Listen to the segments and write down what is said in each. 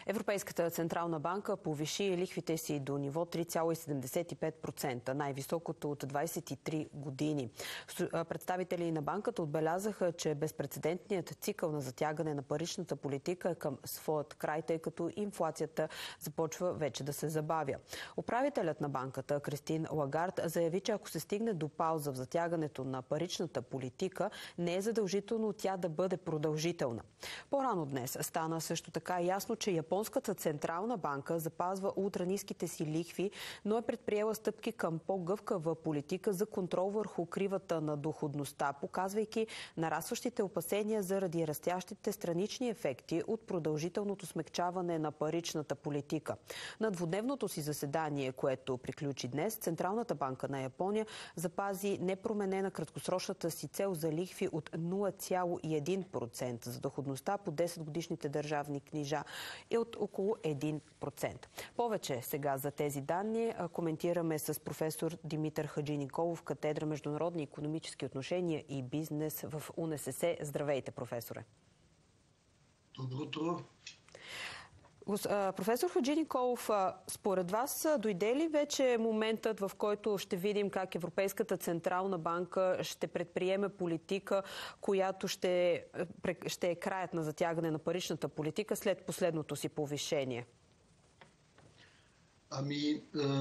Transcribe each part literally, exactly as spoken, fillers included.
Европейската централна банка повиши лихвите си до ниво три цяло седемдесет и пет процента, най-високото от двадесет и три години. Представители на банката отбелязаха, че безпрецедентният цикъл на затягане на паричната политика е към своят край, тъй като инфлацията започва вече да се забавя. Управителят на банката Кристин Лагард заяви, че ако се стигне до пауза в затягането на паричната политика, не е задължително тя да бъде продължителна. По-рано днес стана също така ясно, че Японската централна банка запазва ултраниските си лихви, но е предприела стъпки към по-гъвкава политика за контрол върху кривата на доходността, показвайки нарастващите опасения заради растящите странични ефекти от продължителното смекчаване на паричната политика. На двудневното си заседание, което приключи днес, Централната банка на Япония запази непроменена краткосрочната си цел за лихви от нула цяло и един процент. За доходността по десет годишните държавни книжа е от около един процент. Повече сега за тези данни коментираме с професор Димитър Хаджиниколов, катедра Международни икономически отношения и бизнес в УНСС. Здравейте, професоре! Добро утро! Професор Хаджиниколов, според вас дойде ли вече моментът, в който ще видим как Европейската централна банка ще предприеме политика, която ще, ще е краят на затягане на паричната политика след последното си повишение? Ами, е,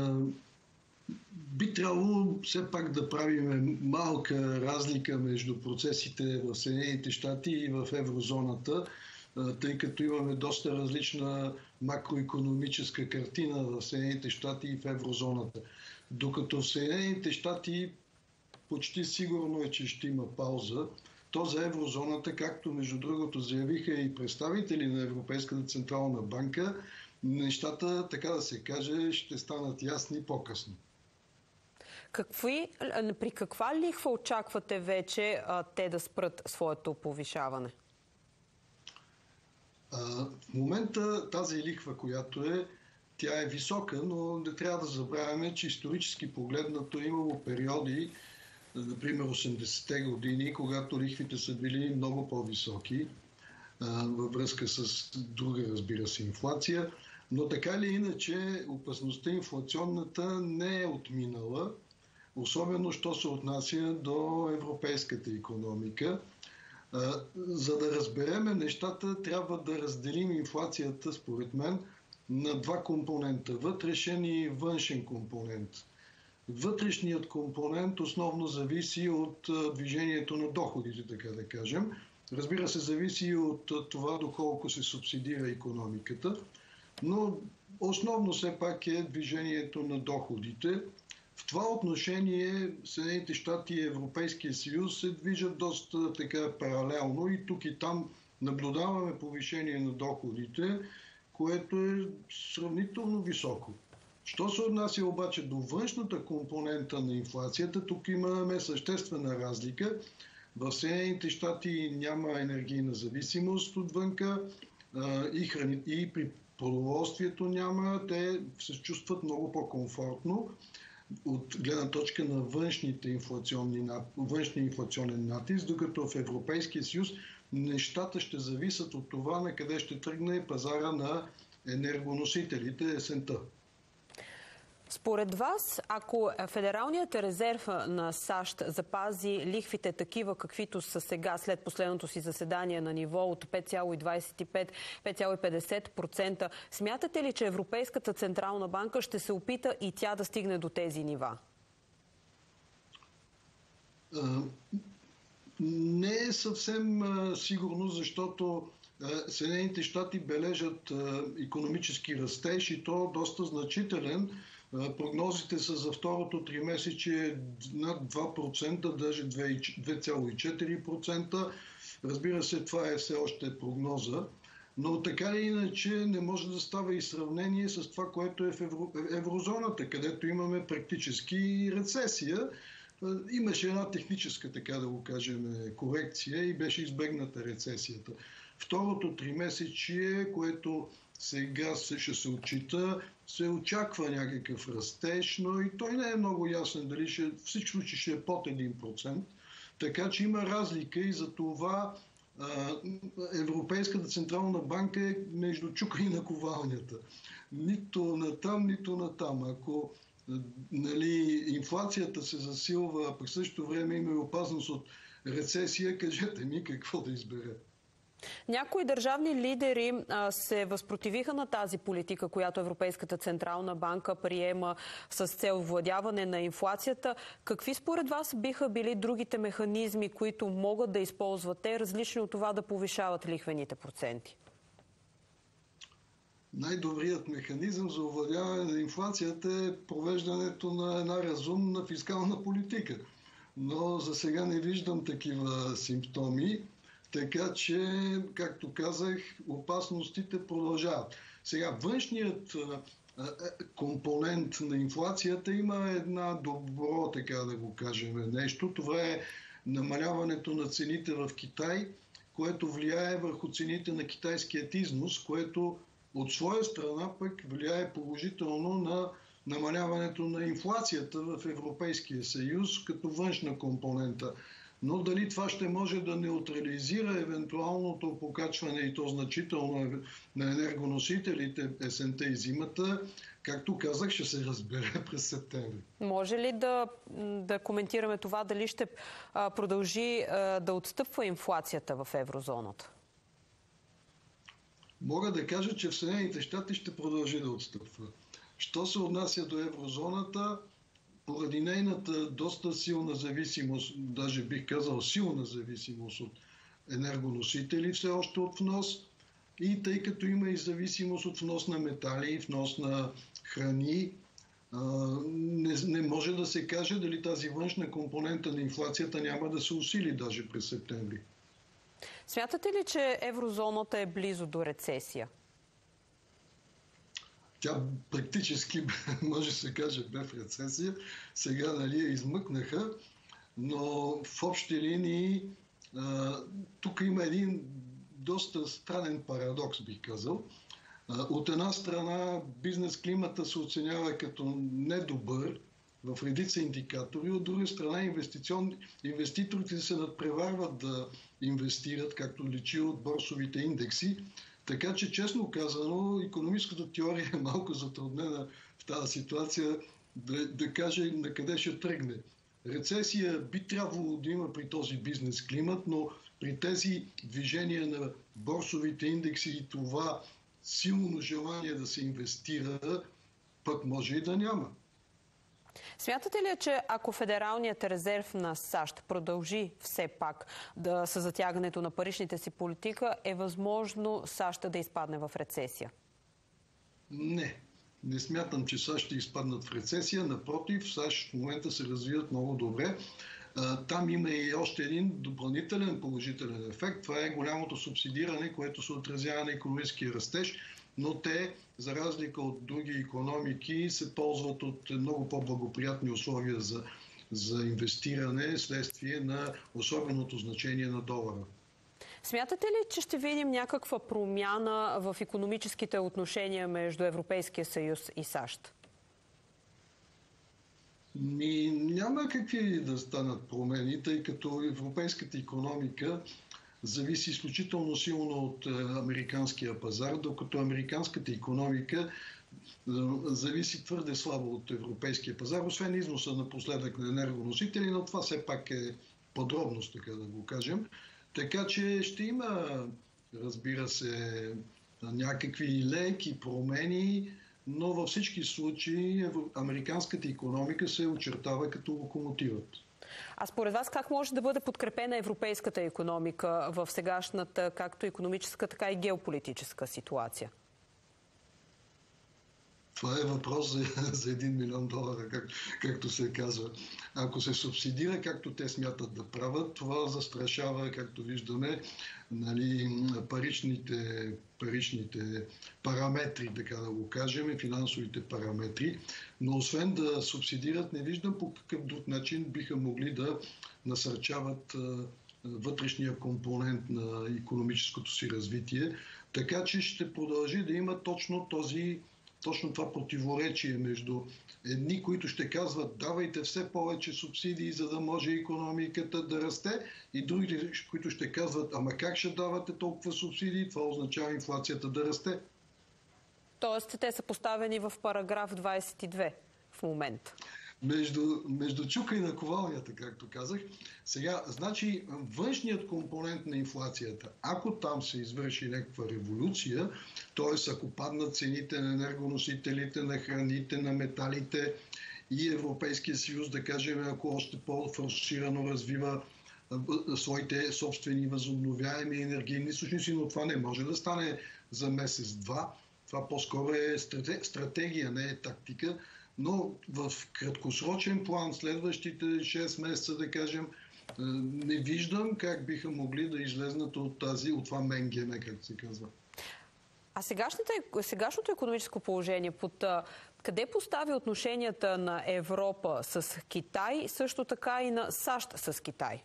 би трябвало все пак да правим малка разлика между процесите в Съединените щати и в еврозоната, тъй като имаме доста различна макроекономическа картина в Съединените щати и в еврозоната. Докато в Съединените щати почти сигурно е, че ще има пауза, то за еврозоната, както между другото заявиха и представители на Европейската централна банка, нещата, така да се каже, ще станат ясни по-късно. Какви, при каква лихва очаквате вече а, те да спрат своето повишаване? В момента тази лихва, която е, тя е висока, но не трябва да забравяме, че исторически погледнато е имало периоди, например осемдесетте години, когато лихвите са били много по-високи във връзка с друга, разбира се, инфлация. Но така или иначе опасността инфлационната не е отминала, особено що се отнася до европейската икономика. За да разбереме нещата, трябва да разделим инфлацията, според мен, на два компонента – вътрешен и външен компонент. Вътрешният компонент основно зависи от движението на доходите, така да кажем. Разбира се, зависи от това доколко се субсидира икономиката, но основно все пак е движението на доходите. В това отношение Съединените щати и Европейския съюз се движат доста така паралелно и тук и там наблюдаваме повишение на доходите, което е сравнително високо. Що се отнася обаче до външната компонента на инфлацията, тук имаме съществена разлика. В Съединените щати няма енергийна зависимост отвънка и, храни... и при продоволствието няма. Те се чувстват много по-комфортно от гледна точка на външните инфлационни, външния инфлационен натиск, докато в Европейския съюз нещата ще зависят от това на къде ще тръгне пазара на енергоносителите есента. Според вас, ако Федералният резерв на САЩ запази лихвите такива, каквито са сега след последното си заседание на ниво от пет цяло двадесет и пет - пет цяло петдесет процента, смятате ли, че Европейската централна банка ще се опита и тя да стигне до тези нива? А, не е съвсем а, сигурно, защото а, Съединените щати бележат а, икономически растеж и то доста значителен. Прогнозите са за второто тримесечие над два процента, даже две цяло и четири процента. Разбира се, това е все още прогноза, но така или иначе не може да става и сравнение с това, което е в евро... еврозоната, където имаме практически рецесия. Имаше една техническа, така да го кажем, корекция и беше избегната рецесията. Второто тримесечие, което сега ще се отчита, се очаква някакъв растеж, но и той не е много ясен дали ще, всичко, че ще е под един процент. Така че има разлика и за това Европейската централна банка е между чука и наковалнята. Нито натам, нито натам. Ако нали, инфлацията се засилва, а през същото време има и опасност от рецесия, кажете ми какво да избере. Някои държавни лидери а, се възпротивиха на тази политика, която Европейската централна банка приема с цел овладяване на инфлацията. Какви според вас биха били другите механизми, които могат да използват те, различни от това да повишават лихвените проценти? Най-добрият механизъм за овладяване на инфлацията е провеждането на една разумна фискална политика. Но за сега не виждам такива симптоми. Така че, както казах, опасностите продължават. Сега, външният компонент на инфлацията има една добро, така да го кажем, нещо. Това е намаляването на цените в Китай, което влияе върху цените на китайският износ, което от своя страна пък влияе положително на намаляването на инфлацията в Европейския съюз като външна компонента. Но дали това ще може да неутрализира евентуалното покачване и то значително на енергоносителите есента и зимата, както казах, ще се разбере през септември. Може ли да, да коментираме това, дали ще продължи да отстъпва инфлацията в еврозоната? Мога да кажа, че в Съединените щати ще продължи да отстъпва. Що се отнася до еврозоната, поради нейната доста силна зависимост, даже бих казал силна зависимост от енергоносители, все още от внос, и тъй като има и зависимост от внос на метали, внос на храни, не, не може да се каже дали тази външна компонента на инфлацията няма да се усили даже през септември. Смятате ли, че еврозоната е близо до рецесия? Тя практически, може да се каже, бе в рецесия. Сега нали, я измъкнаха, но в общи линии а, тук има един доста странен парадокс, бих казал. А, от една страна бизнес климата се оценява като недобър в редица индикатори, от друга страна инвеститорите се надпреварват да инвестират, както личи от борсовите индекси. Така че, честно казано, икономическата теория е малко затруднена в тази ситуация да, да каже на къде ще тръгне. Рецесия би трябвало да има при този бизнес климат, но при тези движения на борсовите индекси и това силно желание да се инвестира, пък може и да няма. Смятате ли, че ако Федералният резерв на САЩ продължи все пак да със затягането на паричните си политика, е възможно САЩ да изпадне в рецесия? Не. Не смятам, че САЩ ще изпаднат в рецесия. Напротив, САЩ в момента се развиват много добре. Там има и още един допълнителен положителен ефект. Това е голямото субсидиране, което се отразява на икономическия растеж, но те, за разлика от други икономики, се ползват от много по-благоприятни условия за, за инвестиране следствие на особеното значение на долара. Смятате ли, че ще видим някаква промяна в икономическите отношения между Европейския съюз и САЩ? Ми, няма какви да станат промени, тъй като европейската икономика зависи изключително силно от американския пазар, докато американската икономика зависи твърде слабо от европейския пазар, освен износа напоследък на енергоносители, но това все пак е подробност, така да го кажем. Така че ще има, разбира се, някакви леки промени, но във всички случаи американската икономика се очертава като локомотивът. А според вас как може да бъде подкрепена европейската икономика в сегашната както икономическа, така и геополитическа ситуация? Това е въпрос за, за един милион долара, как, както се казва. Ако се субсидира, както те смятат да правят, това застрашава, както виждаме, нали, паричните, паричните параметри, така да го кажем, финансовите параметри. Но освен да субсидират, не виждам по какъв друг начин биха могли да насърчават вътрешния компонент на икономическото си развитие. Така че ще продължи да има точно този точно това противоречие между едни, които ще казват давайте все повече субсидии, за да може икономиката да расте, и другите, които ще казват ама как ще давате толкова субсидии, това означава инфлацията да расте. Тоест те са поставени в параграф двадесет и две в момента. Между, между чука и наковалнята, както казах. Сега, значи, външният компонент на инфлацията, ако там се извърши някаква революция, т.е. ако паднат цените на енергоносителите, на храните, на металите и Европейския съюз, да кажем, ако още по-форсирано развива своите собствени възобновяеми енергийни източници, но това не може да стане за месец-два. Това по-скоро е стратегия, не е тактика. Но в краткосрочен план, следващите шест месеца, да кажем, не виждам как биха могли да излезнат от тази, от това менгеме, както се казва. А сегашното икономическо положение под къде постави отношенията на Европа с Китай, също така и на САЩ с Китай?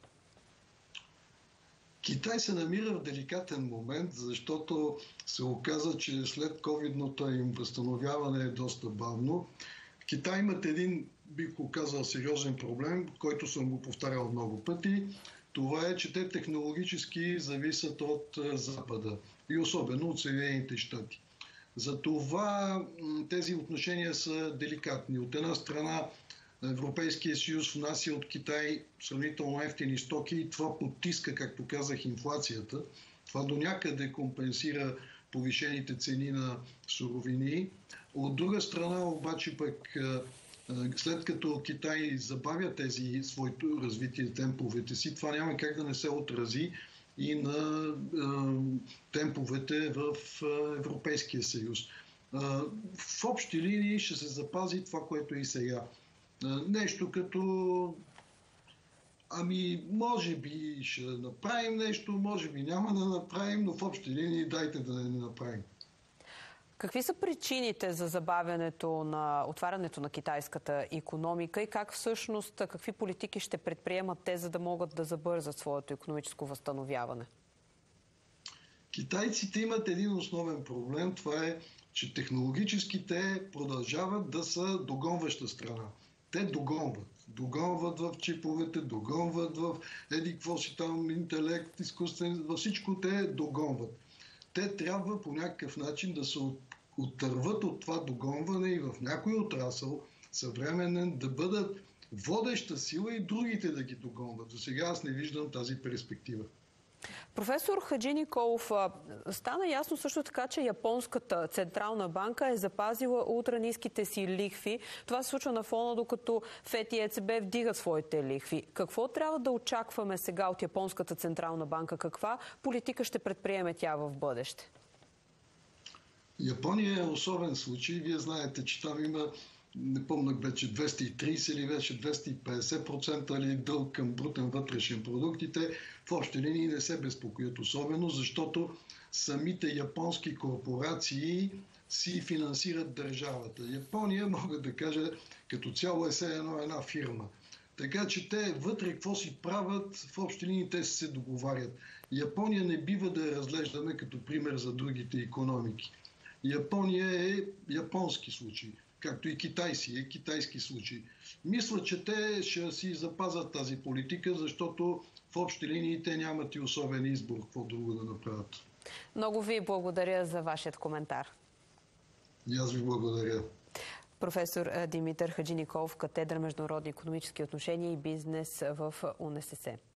Китай се намира в деликатен момент, защото се оказа, че след ковидното им възстановяване е доста бавно. В Китай имат един, бих го казал, сериозен проблем, който съм го повтарял много пъти. Това е, че те технологически зависят от Запада и особено от Съединените щати. Затова тези отношения са деликатни. От една страна Европейския съюз внася от Китай сравнително евтини стоки и това потиска, както казах, инфлацията. Това до някъде компенсира повишените цени на суровини. От друга страна обаче пък, след като Китай забавя тези своето развитие, темповете си, това няма как да не се отрази и на темповете в Европейския съюз. В общи линии ще се запази това, което е и сега. Нещо като ами може би ще направим нещо, може би няма да направим, но в общи линии дайте да не направим. Какви са причините за забавянето на отварянето на китайската икономика и как всъщност, какви политики ще предприемат те, за да могат да забързат своето икономическо възстановяване? Китайците имат един основен проблем. Това е, че технологически те продължават да са догонваща страна. Те догонват. Догонват в чиповете, догонват в еди какво си там, интелект, изкуствен, във всичко те догонват. Те трябва по някакъв начин да се оттърват от това догонване и в някой отрасъл съвременен да бъдат водеща сила и другите да ги догонват. До сега аз не виждам тази перспектива. Професор Хаджи Николов, стана ясно също така, че Японската централна банка е запазила ултраниските си лихви. Това се случва на фона, докато ФЕД и ЕЦБ вдигат своите лихви. Какво трябва да очакваме сега от Японската централна банка? Каква политика ще предприеме тя в бъдеще? Япония е особен случай. Вие знаете, че там има, не помня вече двеста и тридесет или вече двеста и петдесет процента ли дълг към брутен вътрешен продукт и те в общи линии не се безпокоят особено, защото самите японски корпорации си финансират държавата. Япония, мога да кажа, като цяло е все едно една фирма. Така че те вътре какво си правят, в общи линии те се договарят. Япония не бива да я разглеждаме като пример за другите икономики. Япония е японски случай, както и Китай си е китайски случай. Мисля, че те ще си запазят тази политика, защото в общи линии те нямат и особен избор какво друго да направят. Много ви благодаря за вашият коментар. И аз ви благодаря. Професор Димитър Хаджи Николов, катедра международни икономически отношения и бизнес в УНСС.